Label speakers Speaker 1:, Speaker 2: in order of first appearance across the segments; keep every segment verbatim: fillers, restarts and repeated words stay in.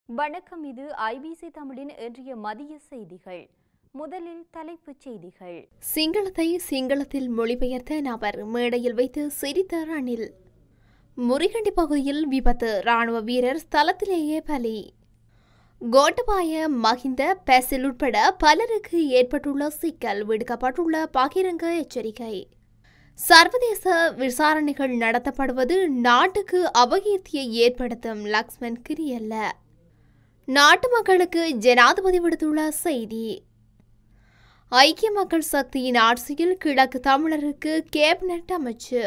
Speaker 1: வணக்கம். இது ஐபிசி தமிழின் இன்றைய மதிய செய்திகள். முதலில் தலைப்புச் செய்திகள்.
Speaker 2: சிங்களத்தை சிங்களத்தில் மொழிபெயர்த்த நபர் மேடையில் வைத்து சிரித்த ரணில். முறிகண்டி பகுதியில் விபத்து, ராணுவ வீரர் ஸ்தலத்திலேயே பலி. கோட்டபாய, மஹிந்த, பெசில் உட்பட பலருக்கு ஏற்பட்டுள்ள சிக்கல், விடுக்கப்பட்டுள்ள பகிரங்க எச்சரிக்கை. சர்வதேச விசாரணைகள் நடத்தப்படுவது நாட்டுக்கு அபகீர்த்தியை ஏற்படுத்தும், லக்ஷ்மன் கிரியல்ல. நாட்டு மக்களுக்கு ஜனாதிபதி விடுத்துள்ள செய்தி. ஐக்கிய மக்கள் சக்தியின் ஆட்சியில் கிழக்கு தமிழருக்கு கேபினட் அமைச்சு.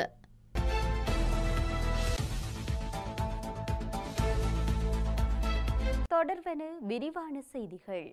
Speaker 1: தொடர்வன விரிவான செய்திகள்.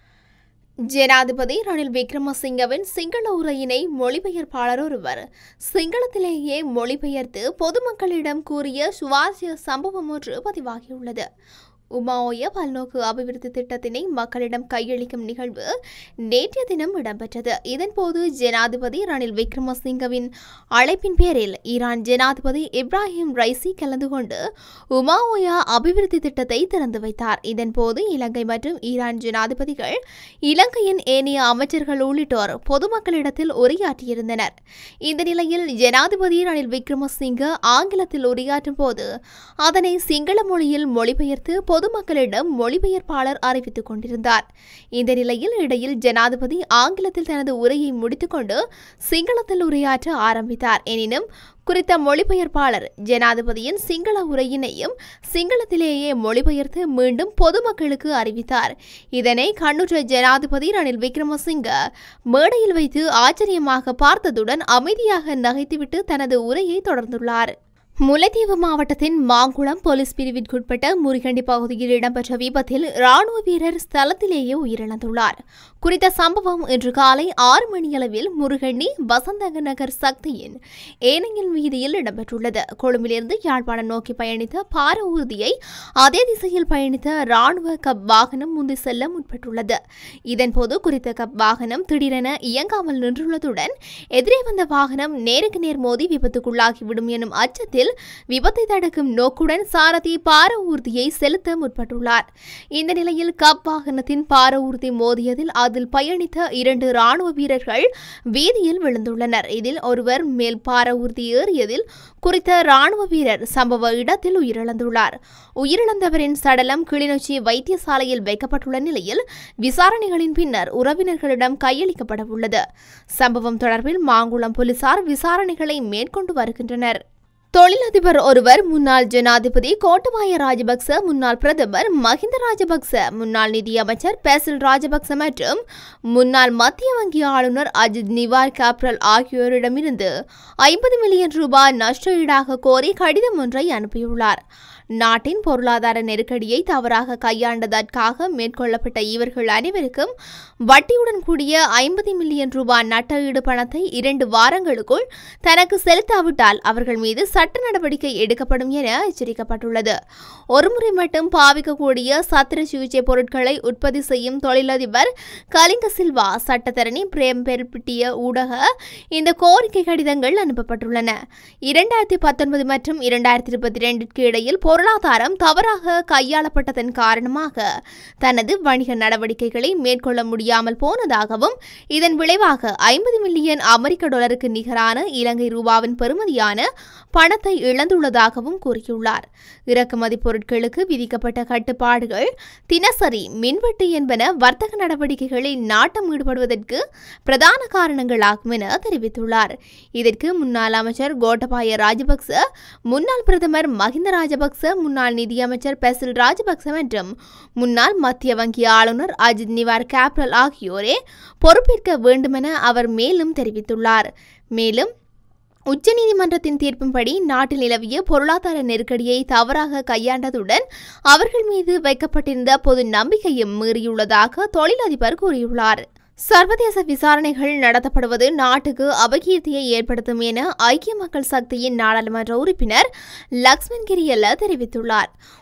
Speaker 2: ஜனாதிபதி ரணில் விக்ரமசிங்கவின் சிங்கள உரையினை மொழிபெயர்ப்பாளர் ஒருவர் சிங்களத்திலேயே மொழிபெயர்த்து பொதுமக்களிடம் கூறிய சுவாரஸ்ய சம்பவம் ஒன்று பதிவாகியுள்ளது. உமாஓய பல்நோக்கு அபிவிருத்தி திட்டத்தினை மக்களிடம் கையளிக்கும் நிகழ்வு நேற்றைய தினம் இடம்பெற்றது. இதன்போது ஜனாதிபதி ரணில் விக்ரமசிங்கவின் அழைப்பின் பேரில் ஈரான் ஜனாதிபதி இப்ராஹிம் ரைசி கலந்து கொண்டு உமாஓயா அபிவிருத்தி திட்டத்தை திறந்து வைத்தார். இதன்போது இலங்கை மற்றும் ஈரான் ஜனாதிபதிகள், இலங்கையின் ஏனைய அமைச்சர்கள் உள்ளிட்டோர் பொதுமக்களிடத்தில் உரையாற்றியிருந்தனர். இந்த நிலையில் ஜனாதிபதி ரணில் விக்ரமசிங்க ஆங்கிலத்தில் உரையாற்றும் போது அதனை சிங்கள மொழியில் மொழிபெயர்த்து பொதுமக்களிடம் மொழிபெயர்ப்பாளர் அறிவித்துக் கொண்டிருந்தார். இந்த நிலையில் இடையில் ஜனாதிபதி ஆங்கிலத்தில் தனது உரையை முடித்துக்கொண்டு சிங்களத்தில் உரையாற்ற ஆரம்பித்தார். எனினும் குறித்த மொழிபெயர்ப்பாளர் ஜனாதிபதியின் சிங்கள உரையினையும் சிங்களத்திலேயே மொழிபெயர்த்து மீண்டும் பொதுமக்களுக்கு அறிவித்தார். இதனை கண்ணுற்ற ஜனாதிபதி ரணில் விக்ரமசிங்க மேடையில் வைத்து ஆச்சரியமாக பார்த்ததுடன் அமைதியாக நகைத்துவிட்டு தனது உரையை தொடர்ந்துள்ளார். முல்லைத்தீவு மாவட்டத்தின் மாங்குளம் போலீஸ் பிரிவிற்குட்பட்ட முறிகண்டி பகுதியில் இடம்பெற்ற விபத்தில் ராணுவ வீரர் ஸ்தலத்திலேயே உயிரிழந்துள்ளார். குறித்த சம்பவம் இன்று காலை ஆறு மணியளவில் முருகண்டி வசந்தக நகர் சக்தியின் ஏனையில் வீதியில் இடம்பெற்றுள்ளது. கொழும்பிலிருந்து யாழ்ப்பாணம் நோக்கி பயணித்த பார ஊர்தியை அதே திசையில் பயணித்த ராணுவ கப் வாகனம் முந்தி செல்ல முற்பட்டுள்ளது. இதன்போது குறித்த கப் வாகனம் திடீரென இயங்காமல் நின்றுள்ளதுடன் எதிரே வந்த வாகனம் நேருக்கு நேர் மோதி விபத்துக்குள்ளாகிவிடும் எனும் அச்சத்தில் விபத்தை தடுக்கும் நோக்குடன் சாரதி பார ஊர்தியை செலுத்த முற்பட்டுள்ளார். இந்த நிலையில் கப் வாகனத்தின் பார ஊர்தி மோதியதில் அதில் பயணித்த இரண்டு ராணுவ வீரர்கள் வீதியில் விழுந்துள்ளனர். இதில் ஒருவர் மேல் பார ஊர்தி ஏறியதில் குறித்த ராணுவ வீரர் சம்பவ இடத்தில் உயிரிழந்துள்ளார். உயிரிழந்தவரின் சடலம் கிளிநொச்சி வைத்தியசாலையில் வைக்கப்பட்டுள்ள நிலையில் விசாரணைகளின் பின்னர் உறவினர்களிடம் கையளிக்கப்பட உள்ளது. சம்பவம் தொடர்பில் மாங்குளம் போலீசார் விசாரணைகளை மேற்கொண்டு வருகின்றனர். தொழிலதிபர் ஒருவர் முன்னாள் ஜனாதிபதி கோட்டபாய ராஜபக்ச, முன்னாள் பிரதமர் மஹிந்த ராஜபக்ச, முன்னாள் நிதியமைச்சர் பெசில் ராஜபக்ச மற்றும் முன்னாள் மத்திய வங்கி ஆளுநர் அஜித் நிவார் கேப்ரல் ஆகியோரிடமிருந்து ஐம்பது மில்லியன் ரூபாய் நஷ்ட ஈடாக கோரி கடிதம் ஒன்றை அனுப்பியுள்ளார். நாட்டின் பொருளாதார நெருக்கடியை தவறாக கையாண்டதற்காக மேற்கொள்ளப்பட்ட இவர்கள் அனைவருக்கும் வட்டியுடன் கூடிய ஐம்பது மில்லியன் ரூபாய் நட்டஈடு பணத்தை இரண்டு வாரங்களுக்குள் தனக்கு செலுத்தாவிட்டால் அவர்கள் மீது சட்ட நடவடிக்கை எடுக்கப்படும் என எச்சரிக்கப்பட்டுள்ளது. ஒருமுறை மட்டும் பாவிக்கக்கூடிய சத்திர சிகிச்சை பொருட்களை உற்பத்தி செய்யும் தொழிலதிபர் கலிங்க சில்வா சட்டத்தரணி பிரேம் பெருப்பிட்டிய ஊடக இந்த கோரிக்கை கடிதங்கள் அனுப்பப்பட்டுள்ளன. இரண்டாயிரத்தி பத்தொன்பது மற்றும் இரண்டாயிரத்தி இருபத்தி இரண்டிற்கு இடையில் பொருளாதாரம் தவறாக கையாளப்பட்டதன் காரணமாக தனது வணிக நடவடிக்கைகளை மேற்கொள்ள முடியாமல் போனதாகவும் இதன் விளைவாக ஐம்பது மில்லியன் அமெரிக்க டாலருக்கு நிகரான இலங்கை ரூபாவின் பெறுமதியான பணத்தை இழந்துள்ளதாகவும் கூறியுள்ளார். இறக்குமதி பொருட்களுக்கு விதிக்கப்பட்ட கட்டுப்பாடுகள், தினசரி மின்வெட்டு என்பன வர்த்தக நடவடிக்கைகளில் நாட்டம் ஈடுபடுவதற்கு பிரதான காரணங்களாகும் என தெரிவித்துள்ளார். இதற்கு முன்னாள் அமைச்சர் கோட்டபாய ராஜபக்ச, முன்னாள் பிரதமர் மஹிந்த ராஜபக்ச, முன்னாள் நிதியமைச்சர் பெசில் ராஜபக்ச மற்றும் முன்னாள் மத்திய வங்கி ஆளுநர் அஜித் நிவார் கேப்ரல் ஆகியோரே பொறுப்பேற்க வேண்டுமென அவர் மேலும் தெரிவித்துள்ளார். மேலும் உச்சநீதிமன்றத்தின் தீர்ப்பின்படி நாட்டில் நிலவிய பொருளாதார நெருக்கடியை தவறாக கையாண்டதுடன் அவர்கள் மீது வைக்கப்பட்டிருந்த பொது நம்பிக்கையும் மீறியுள்ளதாக தொழிலதிபர் கூறியுள்ளார். சர்வதேச விசாரணைகள் நடத்தப்படுவது நாட்டுக்கு அபகீர்த்தியை ஏற்படுத்தும் என ஐக்கிய மக்கள் சக்தியின் நாடாளுமன்ற உறுப்பினர் லக்ஷ்மன் கிரியல்ல தெரிவித்துள்ளார்.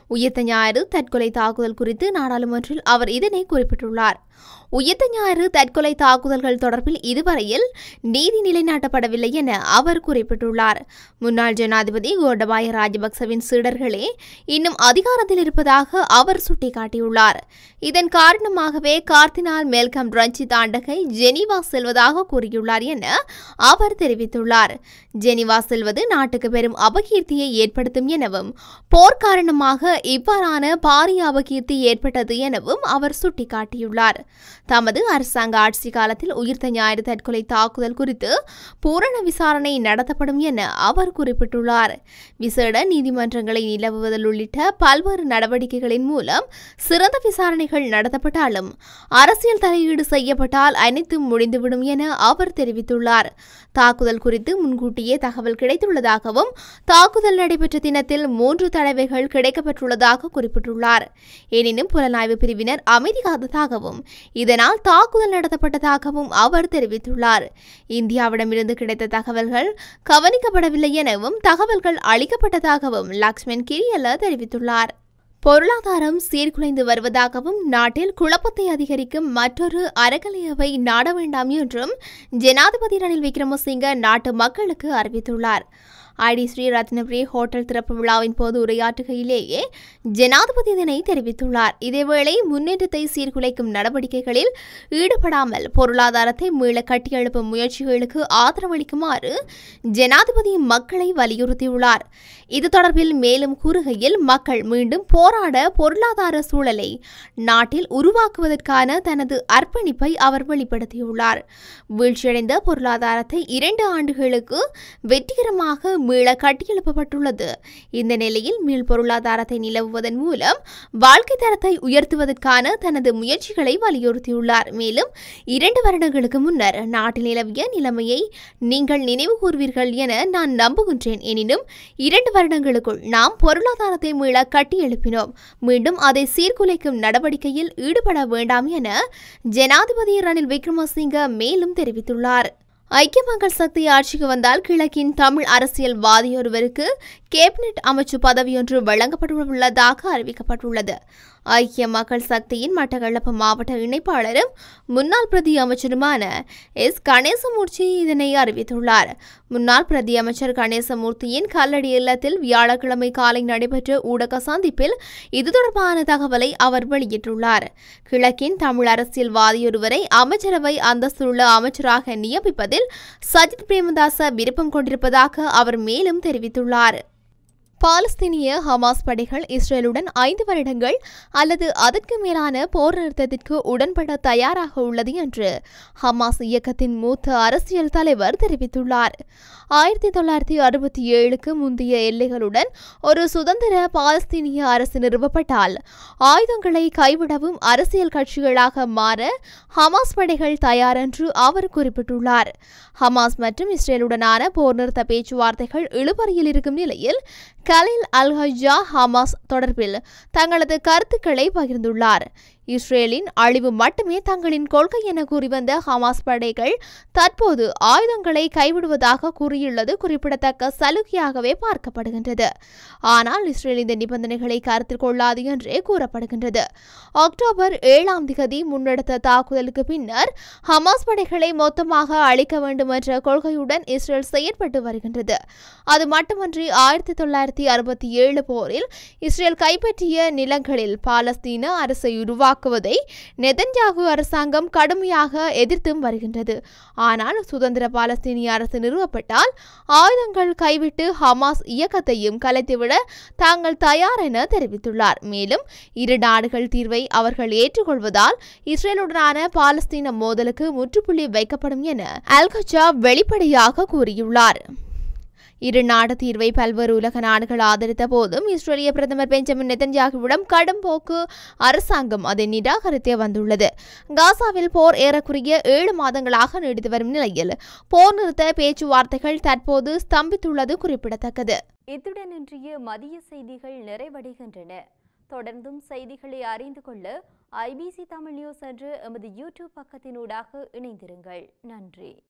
Speaker 2: உயிர்த்த ஞாயிறு தற்கொலை தாக்குதல் குறித்து நாடாளுமன்றில் அவர் இதனை குறிப்பிட்டுள்ளார். உயிர்த்த ஞாயிறு தற்கொலை தாக்குதல்கள் தொடர்பில் இதுவரையில் நீதி நிலைநாட்டப்படவில்லை என அவர் குறிப்பிட்டுள்ளார். முன்னாள் ஜனாதிபதி கோட்டபாய ராஜபக்சவின் சீடர்களே இன்னும் அதிகாரத்தில் இருப்பதாக அவர் சுட்டிக்காட்டியுள்ளார். இதன் காரணமாகவே கார்தினால் மெல்கம் ரஞ்சித் ஆண்டகை ஜெனீவா செல்வதாக கூறியுள்ளார் என அவர் தெரிவித்துள்ளார். ஜெனீவா செல்வது நாட்டுக்கு பெரும் அபகீர்த்தியை ஏற்படுத்தும் எனவும் போர் காரணமாக இவ்வாறான பாரிய அபகீர்த்தி ஏற்பட்டது எனவும் அவர் சுட்டிக்காட்டியுள்ளார். தமது அரசாங்க ஆட்சி காலத்தில் உயிர்த்த ஞாயிறு தற்கொலை தாக்குதல் குறித்து பூரண விசாரணை நடத்தப்படும் என அவர் குறிப்பிட்டுள்ளார். விசேட நீதிமன்றங்களை நிலவுவதில் உள்ளிட்ட பல்வேறு நடவடிக்கைகளின் மூலம் சிறந்த விசாரணைகள் நடத்தப்பட்டாலும் அரசியல் தலையீடு செய்யப்பட்டால் அனைத்தும் முடிந்துவிடும் என அவர் தெரிவித்துள்ளார். தாக்குதல் குறித்து முன்கூட்டியே தகவல் கிடைத்துள்ளதாகவும் தாக்குதல் நடைபெற்ற தினத்தில் மூன்று தடவைகள் கிடைக்கப்பெற்றுள்ளதாக குறிப்பிட்டுள்ளார். எனினும் புலனாய்வு பிரிவினர் அமைதி காத்ததாகவும் இதனால் தாக்குதல் நடத்தப்பட்டதாகவும் அவர் தெரிவித்துள்ளார். இந்தியாவிடமிருந்து கிடைத்த தகவல்கள் கவனிக்கப்படவில்லை எனவும் தகவல்கள் அளிக்கப்பட்டதாகவும் லக்ஷ்மன் கிரியல்ல தெரிவித்துள்ளார். பொருளாதாரம் சீர்குலைந்து வருவதாகவும் நாட்டில் குழப்பத்தை அதிகரிக்கும் மற்றொரு அறகலையவை நாட வேண்டாம் என்றும் ஜனாதிபதி ரணில் விக்ரமசிங்க நாட்டு மக்களுக்கு அறிவித்துள்ளார். ஐடி ஸ்ரீ ரத்னபுரி ஹோட்டல் திறப்பு விழாவின் போது உரையாற்றுகையிலேயே ஜனாதிபதி இதனை தெரிவித்துள்ளார். இதேவேளை முன்னேற்றத்தை சீர்குலைக்கும் நடவடிக்கைகளில் ஈடுபடாமல் பொருளாதாரத்தை மீள கட்டியெழுப்பும் முயற்சிகளுக்கு ஆதரவளிக்குமாறு ஜனாதிபதி மக்களை வலியுறுத்தியுள்ளார். இது தொடர்பில் மேலும் கூறுகையில் மக்கள் மீண்டும் போராட பொருளாதார சூழலை நாட்டில் உருவாக்குவதற்கான தனது அர்ப்பணிப்பை அவர் வெளிப்படுத்தியுள்ளார். வீழ்ச்சியடைந்த பொருளாதாரத்தை இரண்டு ஆண்டுகளுக்கு வெற்றிகரமாக மீள கட்டியெழுப்பப்பட்டுள்ளது. இந்த நிலையில் மீள் பொருளாதாரத்தை நிலவுவதன் மூலம் வாழ்க்கை தரத்தை உயர்த்துவதற்கான தனது முயற்சிகளை வலியுறுத்தியுள்ளார். மேலும் இரண்டு வருடங்களுக்கு முன்னர் நாட்டில் நிலவிய நிலைமையை நீங்கள் நினைவு கூர்வீர்கள் என நான் நம்புகின்றேன். எனினும் இரண்டு வருடங்களுக்குள் நாம் பொருளாதாரத்தை மீள கட்டியெழுப்பினோம். மீண்டும் அதை சீர்குலைக்கும் நடவடிக்கையில் ஈடுபட வேண்டாம் என ஜனாதிபதி ரணில் விக்ரமசிங்க மேலும் தெரிவித்துள்ளார். ஐக்கிய மக்கள் சக்தி ஆட்சிக்கு வந்தால் கிழக்கின் தமிழ் அரசியல்வாதியொருவருக்கு கேபினெட் அமைச்சு பதவியொன்று வழங்கப்பட்டுள்ளதாக அறிவிக்கப்பட்டுள்ளது. ஐக்கிய மக்கள் சக்தியின் மட்டக்களப்பு மாவட்ட இணைப்பாளரும் முன்னாள் பிரதி அமைச்சருமான எஸ் கணேசமூர்த்தி இதனை அறிவித்துள்ளார். முன்னாள் பிரதி அமைச்சர் கணேசமூர்த்தியின் கல்லடி இல்லத்தில் வியாழக்கிழமை காலை நடைபெற்ற ஊடக சந்திப்பில் இது தொடர்பான தகவலை அவர் வெளியிட்டுள்ளார். கிழக்கின் தமிழ் அரசியல்வாதியொருவரை அமைச்சரவை அந்தஸ்துள்ள அமைச்சராக நியமிப்பதில் சஜித் பிரேமதாச விருப்பம் கொண்டிருப்பதாக அவர் மேலும் தெரிவித்துள்ளார். பாலஸ்தீனிய ஹமாஸ் படைகள் இஸ்ரேலுடன் ஐந்து வருடங்கள் அல்லது அதற்கு மேலான போர் நிறுத்தத்திற்கு உடன்பட தயாராக உள்ளது என்று ஹமாஸ் இயக்கத்தின் மூத்த அரசியல் தலைவர் தெரிவித்துள்ளார். ஆயிரத்தி தொள்ளாயிரத்தி அறுபத்தி ஏழுக்கு முந்தைய எல்லைகளுடன் ஒரு சுதந்திர பாலஸ்தீனிய அரசு நிறுவப்பட்டால் ஆயுதங்களை கைவிடவும் அரசியல் கட்சிகளாக மாற ஹமாஸ் படைகள் தயார் என்று அவர் குறிப்பிட்டுள்ளார். ஹமாஸ் மற்றும் இஸ்ரேலுடனான போர் நிறுத்த பேச்சுவார்த்தைகள் இழுபறியில் இருக்கும் நிலையில் கலீல் அல்-ஹஜ்ஜா ஹமாஸ் தொடர்பில் தங்களது கருத்துக்களை பகிர்ந்துள்ளார். இஸ்ரேலின் அழிவு மட்டுமே தங்களின் கொள்கை என கூறி வந்த ஹமாஸ் படைகள் தற்போது ஆயுதங்களை கைவிடுவதாக கூறியுள்ளது குறிப்பிடத்தக்க சலுகையாகவே பார்க்கப்படுகின்றது. ஆனால் இஸ்ரேல் இந்த நிபந்தனைகளை கருத்தில் கொள்ளாது என்றே கூறப்படுகின்றது. அக்டோபர் ஏழாம் திகதி முன்னெடுத்த தாக்குதலுக்கு பின்னர் ஹமாஸ் படைகளை மொத்தமாக அழிக்க வேண்டும் என்ற கொள்கையுடன் இஸ்ரேல் செயற்பட்டு வருகின்றது. அது மட்டுமன்றி ஆயிரத்தி தொள்ளாயிரத்தி அறுபத்தி ஏழு போரில் இஸ்ரேல் கைப்பற்றிய நிலங்களில் பாலஸ்தீன அரசை உருவாக்குவதை நெதன்யாகு அரசாங்கம் கடுமையாக எதிர்த்தும் வருகின்றது. ஆனால் சுதந்திர பாலஸ்தீனிய அரசு நிறுவப்பட்டால் ஆயுதங்கள் கைவிட்டு ஹமாஸ் இயக்கத்தையும் கலைத்துவிட தாங்கள் தயார் என தெரிவித்துள்ளார். மேலும் இரு நாடுகள் தீர்வை அவர்கள் ஏற்றுக்கொள்வதால் இஸ்ரேலுடனான பாலஸ்தீன மோதலுக்கு முற்றுப்புள்ளி வைக்கப்படும் என அல்-ஹஜ்ஜா வெளிப்படையாக கூறியுள்ளார். இரு நாடு தீர்வை பல்வேறு உலக நாடுகள் ஆதரித்த போதும் இஸ்ரேலிய பிரதமர் பெஞ்சமின் நெதன்யாகுவிடம் கடும் போக்கு அரசாங்கம் அதை நிராகரித்தே வந்துள்ளது. காசாவில் போர் ஏறக்குறைய ஏழு மாதங்களாக நீடித்து வரும் நிலையில் போர் நிறுத்த பேச்சுவார்த்தைகள் தற்போது ஸ்தம்பித்துள்ளது குறிப்பிடத்தக்கது.
Speaker 1: இத்துடன் இன்றைய மதிய செய்திகள் நிறைவடைகின்றன. தொடர்ந்தும் செய்திகளை அறிந்து கொள்ள ஐபிசி தமிழ் நியூஸ் என்ற எமது யூடியூப் பக்கத்தினூடாக இணைந்திருங்கள். நன்றி.